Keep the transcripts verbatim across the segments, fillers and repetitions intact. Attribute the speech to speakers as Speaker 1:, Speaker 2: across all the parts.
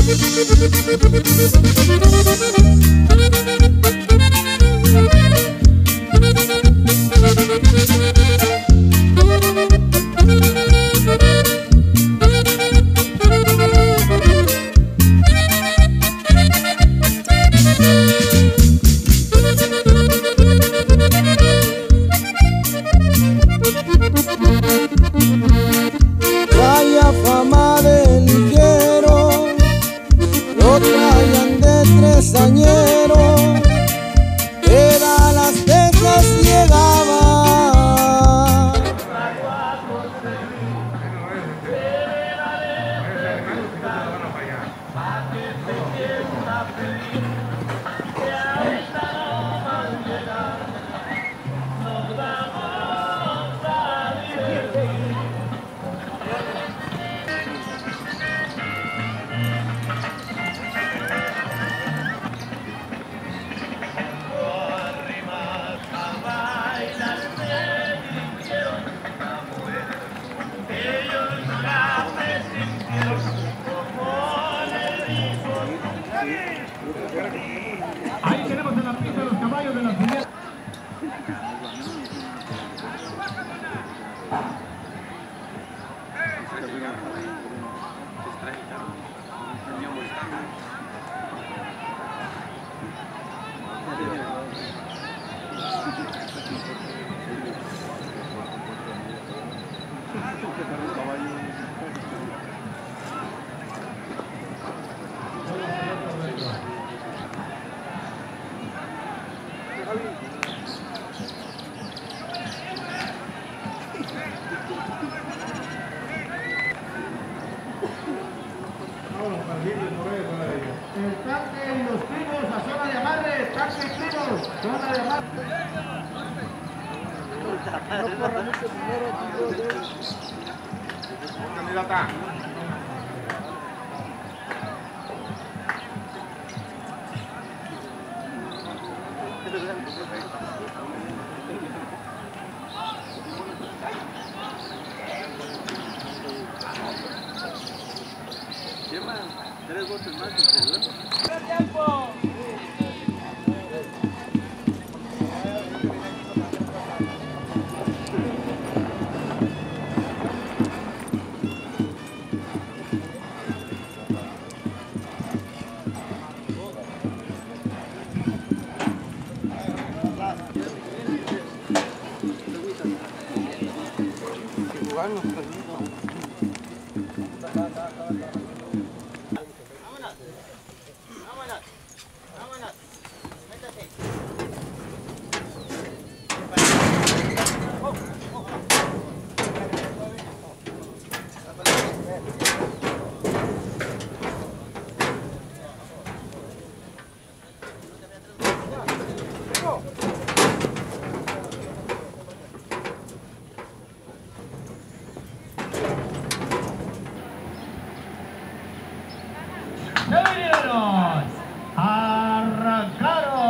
Speaker 1: Vaya fama de ligero, lo traían de tresañero, era a Las Tejas llegaba.
Speaker 2: Ahí tenemos en la pista los caballos de la ciudad. El tanque y los primos a zona de amarre, tanque y primos, zona de amarre. No corra mucho primero, candidata.
Speaker 3: Lleva tres votos más y se duerme. ¡Tiempo!
Speaker 2: ¡Señoros! ¡Arrancaron!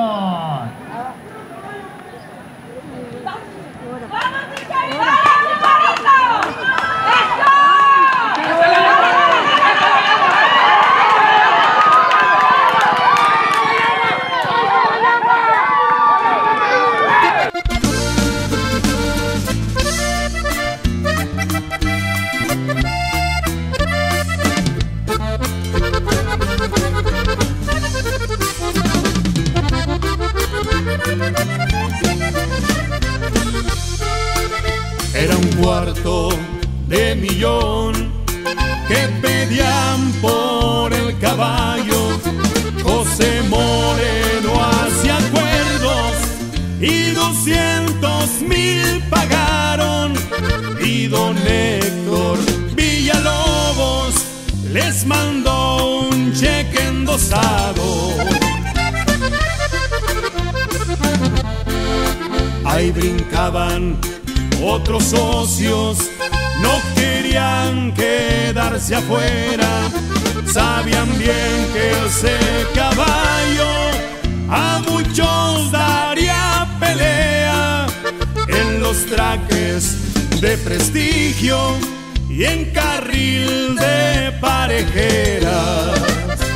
Speaker 4: ¡Vamos, Michaela! ¡Eso!
Speaker 5: Era un cuarto de millón que pedían por el caballo. José Moreno hacía acuerdos y doscientos mil pagaron. Y don Héctor Villalobos les mandó un cheque endosado. Ahí brincaban otros socios, no querían quedarse afuera. Sabían bien que ese caballo a muchos daría pelea en los traques de prestigio y en carril de parejeras.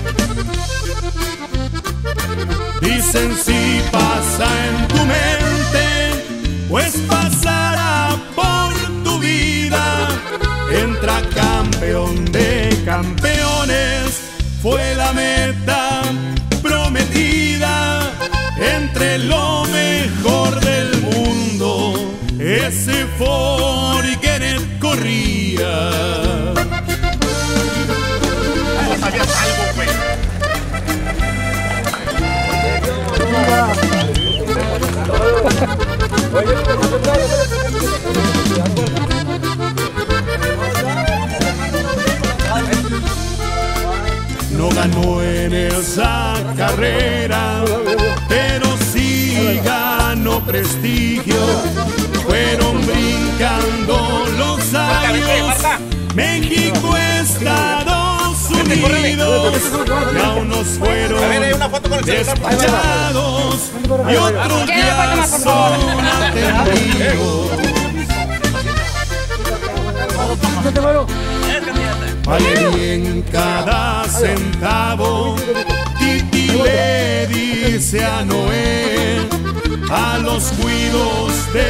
Speaker 5: dicen si pasa en tu mente, pues pasará por tu vida. Entra campeón de campeones, fue la meta prometida. Entre lo mejor del mundo, ese Forquenet corría.
Speaker 3: ¿Cómo sabías algo, güey?
Speaker 5: No ganó en esa carrera, pero sí ganó prestigio. Fueron brincando los años, México, Estados Unidos, y a unos fueron despachados y otros ya son atendidos. Vale bien cada centavo, Titi le dice a Noé, a los cuidos de